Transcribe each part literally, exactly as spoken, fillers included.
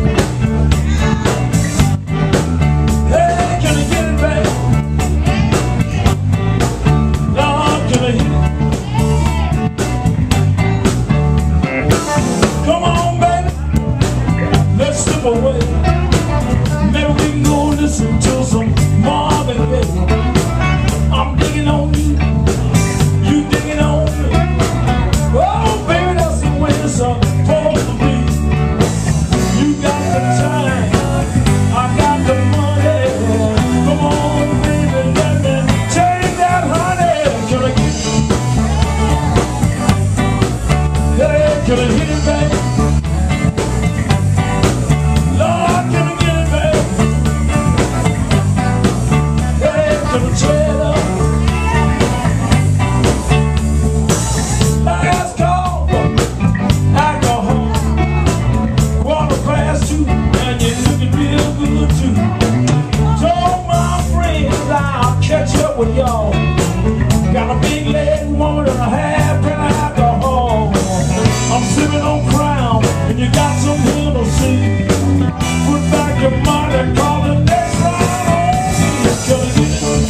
Away. Maybe we can go listen to some Marvin Gaye. I'm digging on you, you digging on me. Oh, baby, that's the way it's supposed to be. You got the time, I got the money. Come on, baby, let me take that honey. Can I get it? Hey, can I hit it, baby? With y'all, got a big leg woman and a half pint of alcohol. I'm sipping on Crown, and you got some Hennessy. Put back your money, call the next round on. Can I hit it?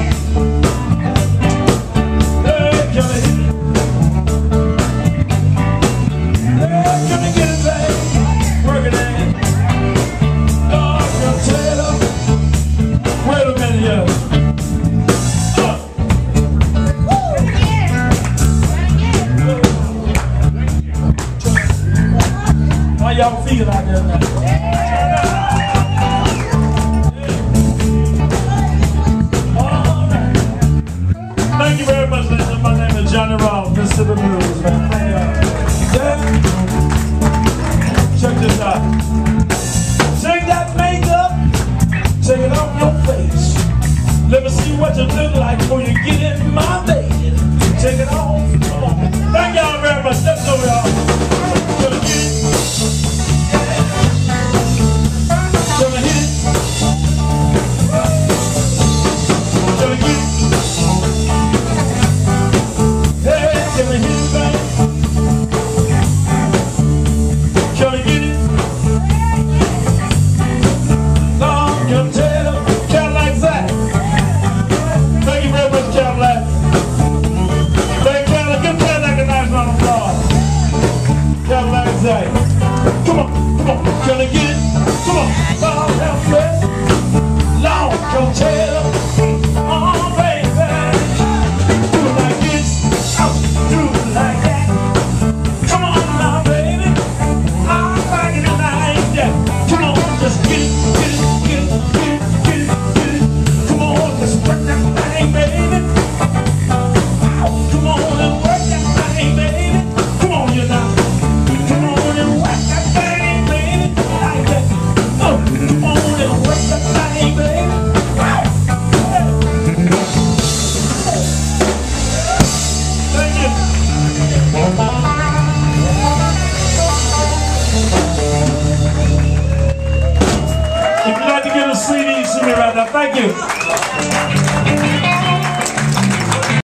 Hey, can I hit it? Hey, can I get it, babe? Work it in. Oh, I can tell you. Wait a minute, yeah. How y'all feel out there now? All right. Thank you very much, ladies. My name is Johnny Ross, Mississippi Blues, man. Thank y'all. Yeah. Check this out. Take that makeup, take it off your face. Let me see what you look like before you get in my bed. Take it off. Come on. Thank y'all very much. Let's go, y'all. Come on, come on, can I get it? Come on, Lord have mercy. Lord, come tell them. Oh, baby, do it like this, oh, do it like that. Come on now, baby, I like it like that. Come on, just get it, get it, get it, get it, get it, get it. Come on, just work that thing, baby. Oh, come on and work that thing, baby. Come on, you now. If you'd like to get a C D, send me right now. Thank you.